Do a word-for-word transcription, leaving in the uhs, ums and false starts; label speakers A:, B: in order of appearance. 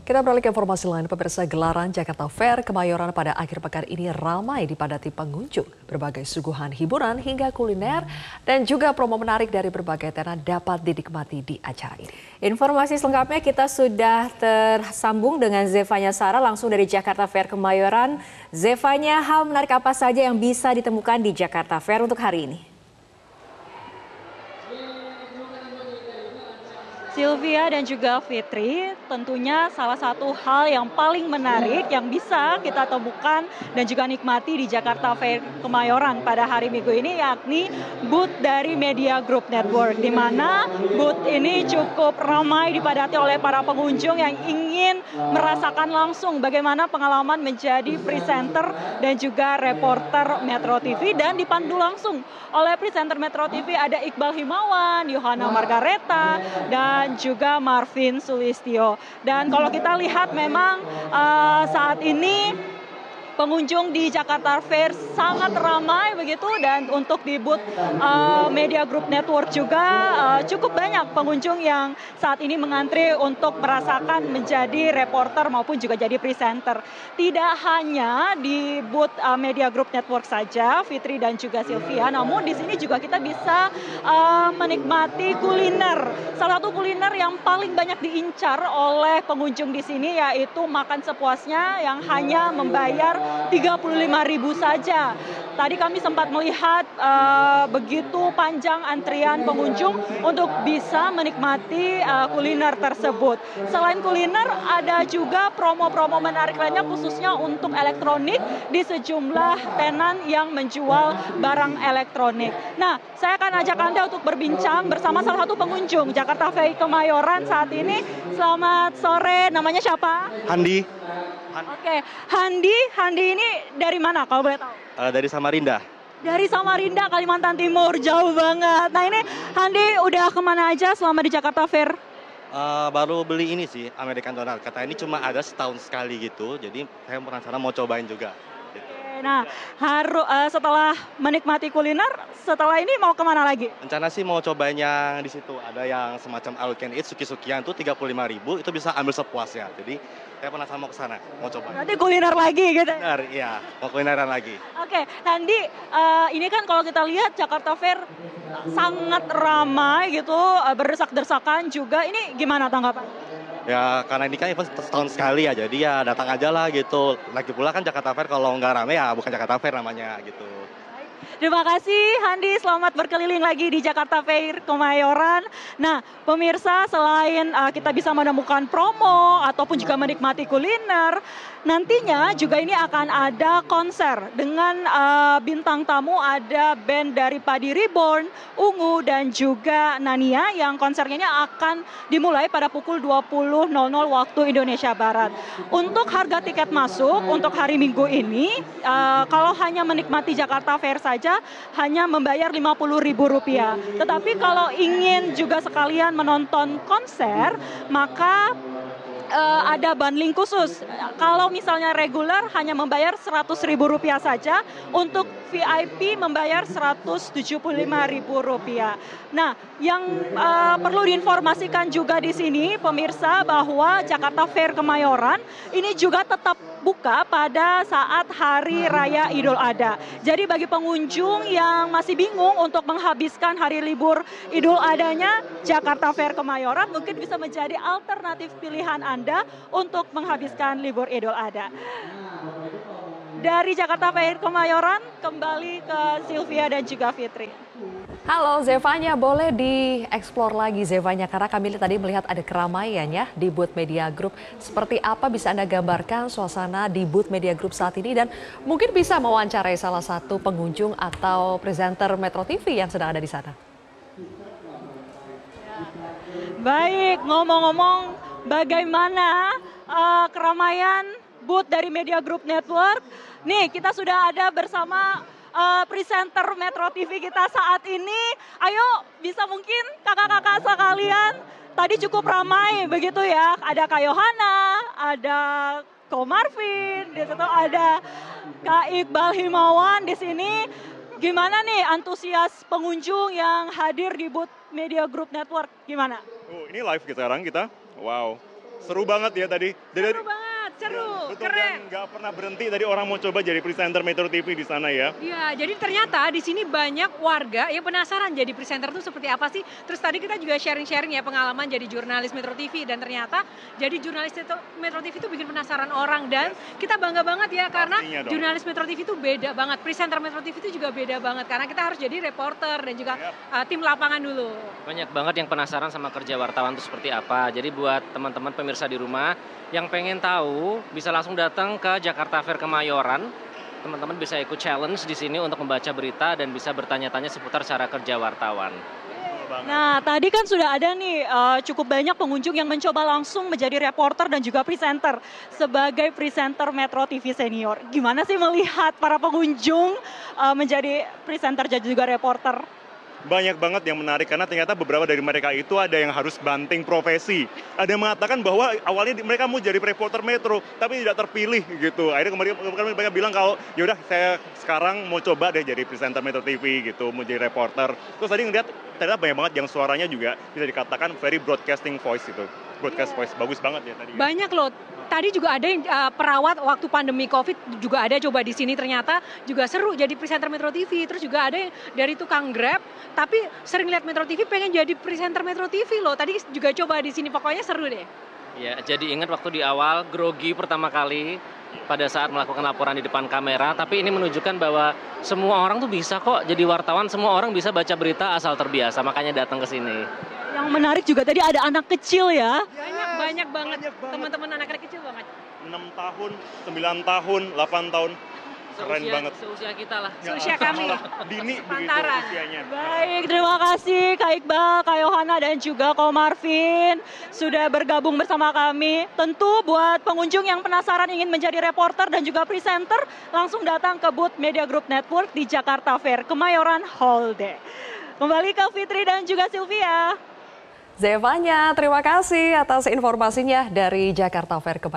A: Kita beralih ke informasi lain, pemirsa. Gelaran Jakarta Fair Kemayoran pada akhir pekan ini ramai dipadati pengunjung. Berbagai suguhan hiburan hingga kuliner dan juga promo menarik dari berbagai tenan dapat dinikmati di acara ini.
B: Informasi selengkapnya kita sudah tersambung dengan Zevanya Sarah langsung dari Jakarta Fair Kemayoran. Zevanya, hal menarik apa saja yang bisa ditemukan di Jakarta Fair untuk hari ini? Sylvia dan juga Fitri, tentunya salah satu hal yang paling menarik yang bisa kita temukan dan juga nikmati di Jakarta Fair Kemayoran pada hari Minggu ini yakni booth dari Media Group Network, di mana booth ini cukup ramai dipadati oleh para pengunjung yang ingin merasakan langsung bagaimana pengalaman menjadi presenter dan juga reporter Metro T V, dan dipandu langsung oleh presenter Metro T V ada Iqbal Himawan, Yohana Margareta, dan juga Marvin Sulistyo. Dan kalau kita lihat memang uh, saat ini pengunjung di Jakarta Fair sangat ramai begitu, dan untuk di booth uh, Media Group Network juga uh, cukup banyak pengunjung yang saat ini mengantri untuk merasakan menjadi reporter maupun juga jadi presenter. Tidak hanya di booth uh, Media Group Network saja, Fitri dan juga Sylvia, namun di sini juga kita bisa uh, menikmati kuliner. Salah satu kuliner yang paling banyak diincar oleh pengunjung di sini yaitu makan sepuasnya yang hanya membayar tiga puluh lima ribu saja. Tadi kami sempat melihat uh, begitu panjang antrian pengunjung untuk bisa menikmati uh, kuliner tersebut. Selain kuliner, ada juga promo-promo menarik lainnya khususnya untuk elektronik di sejumlah tenan yang menjual barang elektronik. Nah, saya akan ajak Anda untuk berbincang bersama salah satu pengunjung Jakarta Fair Kemayoran saat ini. Selamat sore, namanya siapa?
C: Handi.
B: Oke, Handi, Handi ini dari mana kalau boleh tahu?
C: Uh, dari Samarinda.
B: Dari Samarinda, Kalimantan Timur, jauh banget. Nah ini Handi udah kemana aja selama di Jakarta Fair?
C: Uh, baru beli ini sih, American Donald. Kata ini cuma ada setahun sekali gitu, jadi saya penasaran mau cobain juga. Gitu.
B: Nah, harus uh, setelah menikmati kuliner, setelah ini mau kemana lagi?
C: Rencana sih mau cobain yang di situ, ada yang semacam all you can eat, suki-sukian tuh tiga puluh lima ribu, itu bisa ambil sepuasnya. Jadi saya penasaran mau ke sana, mau coba.
B: Nanti kuliner lagi gitu?
C: Benar, iya, mau kulineran lagi.
B: Oke, Handi, uh, ini kan kalau kita lihat Jakarta Fair sangat ramai gitu, uh, berdesak-desakan juga. Ini gimana tanggapan?
C: Ya karena ini kan event setahun sekali ya, jadi ya datang aja lah gitu. Lagi pula kan Jakarta Fair kalau nggak rame ya bukan Jakarta Fair namanya gitu.
B: Terima kasih Handi, selamat berkeliling lagi di Jakarta Fair Kemayoran. Nah pemirsa, selain uh, kita bisa menemukan promo ataupun juga menikmati kuliner, nantinya juga ini akan ada konser dengan uh, bintang tamu, ada band dari Padi Reborn, Ungu, dan juga Nania yang konsernya ini akan dimulai pada pukul dua puluh waktu Indonesia Barat. Untuk harga tiket masuk untuk hari Minggu ini, uh, kalau hanya menikmati Jakarta Fair saja hanya membayar lima puluh ribu rupiah. Tetapi kalau ingin juga sekalian menonton konser, maka uh, ada bundling khusus. Kalau misalnya reguler hanya membayar seratus ribu rupiah saja, untuk V I P membayar seratus tujuh puluh lima ribu rupiah. Nah, yang uh, perlu diinformasikan juga di sini pemirsa bahwa Jakarta Fair Kemayoran ini juga tetap buka pada saat Hari Raya Idul Adha. Jadi bagi pengunjung yang masih bingung untuk menghabiskan hari libur Idul Adhanya, Jakarta Fair Kemayoran mungkin bisa menjadi alternatif pilihan Anda untuk menghabiskan libur Idul Adha. Dari Jakarta Fair Kemayoran, kembali ke Sylvia dan juga Fitri.
A: Halo Zevanya, boleh dieksplor lagi Zevanya, karena kami tadi melihat ada keramaian ya di booth Media Group. Seperti apa bisa Anda gambarkan suasana di booth Media Group saat ini, dan mungkin bisa mewawancarai salah satu pengunjung atau presenter Metro T V yang sedang ada di sana.
B: Baik, ngomong-ngomong bagaimana uh, keramaian booth dari Media Group Network. Nih, kita sudah ada bersama uh, presenter Metro T V kita saat ini. Ayo, bisa mungkin kakak-kakak sekalian, tadi cukup ramai begitu ya. Ada Kak Yohana, ada Ko Marvin, di situ ada Kak Iqbal Himawan di sini. Gimana nih antusias pengunjung yang hadir di booth Media Group Network? Gimana?
D: Oh, ini live sekarang kita. Wow. Seru banget ya tadi. Dari,
E: Seru banget, seru,
D: ya, betul,
E: keren.
D: dan nggak pernah berhenti tadi orang mau coba jadi presenter Metro T V di sana ya.
E: Iya, jadi ternyata di sini banyak warga yang penasaran jadi presenter itu seperti apa sih. Terus tadi kita juga sharing-sharing ya pengalaman jadi jurnalis Metro T V dan ternyata jadi jurnalis Metro T V itu bikin penasaran orang dan kita bangga banget ya karena jurnalis Metro T V itu beda banget, presenter Metro T V itu juga beda banget karena kita harus jadi reporter dan juga uh, tim lapangan dulu.
F: Banyak banget yang penasaran sama kerja wartawan itu seperti apa. Jadi buat teman-teman pemirsa di rumah yang pengen tahu bisa langsung datang ke Jakarta Fair Kemayoran. Teman-teman bisa ikut challenge di sini untuk membaca berita dan bisa bertanya-tanya seputar cara kerja wartawan.
B: Nah, tadi kan sudah ada nih uh, cukup banyak pengunjung yang mencoba langsung menjadi reporter dan juga presenter sebagai presenter Metro T V Senior. Gimana sih melihat para pengunjung uh, menjadi presenter dan juga reporter?
D: Banyak banget yang menarik karena ternyata beberapa dari mereka itu ada yang harus banting profesi. Ada yang mengatakan bahwa awalnya mereka mau jadi reporter Metro tapi tidak terpilih gitu. Akhirnya kemarin mereka bilang kalau yaudah saya sekarang mau coba deh jadi presenter Metro T V gitu, mau jadi reporter. Terus tadi ngeliat ternyata banyak banget yang suaranya juga bisa dikatakan very broadcasting voice itu. Broadcast voice, bagus banget ya tadi.
E: Banyak loh. Tadi juga ada yang uh, perawat waktu pandemi Covid juga ada coba di sini ternyata juga seru jadi presenter Metro T V. Terus juga ada yang dari tukang Grab tapi sering lihat Metro T V pengen jadi presenter Metro T V loh. Tadi juga coba di sini pokoknya seru deh.
F: Ya, jadi ingat waktu di awal grogi pertama kali pada saat melakukan laporan di depan kamera, tapi ini menunjukkan bahwa semua orang tuh bisa kok jadi wartawan, semua orang bisa baca berita asal terbiasa, makanya datang ke sini.
B: Yang menarik juga tadi ada anak kecil ya.
E: Banyak, banyak banget teman-teman anak-anak kecil banget.
D: enam tahun, sembilan tahun, delapan tahun. Keren
F: Seusia,
D: banget.
F: Seusia kita lah.
E: Seusia kami.
D: Dini begitu
E: Sepantaran.
D: usianya.
B: Baik, terima kasih Kak Iqbal, Kak Yohana dan juga Ko Marvin sudah bergabung bersama kami. Tentu buat pengunjung yang penasaran ingin menjadi reporter dan juga presenter, langsung datang ke booth Media Group Network di Jakarta Fair Kemayoran Hall D. Kembali ke Fitri dan juga Sylvia.
A: Zevanya, terima kasih atas informasinya dari Jakarta Fair Kemayoran.